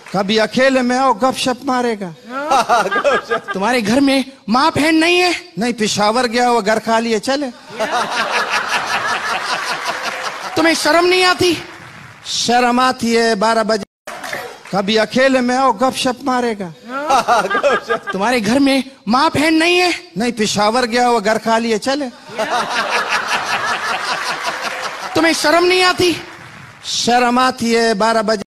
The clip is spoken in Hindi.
कभी अकेले में आओ गपशप मारेगा। तुम्हारे घर में माँ बहन नहीं है? नहीं, पेशावर गया वो घर खा लिए चले। तुम्हें शर्म नहीं आती? शर्म आती है 12 बजे। कभी अकेले में आओ गपशप मारेगा। तुम्हारे घर में माँ बहन नहीं है? नहीं, पेशावर गया वो घर खा लिए चले। तुम्हें शर्म नहीं आती? शर्म आती है 12 बजे।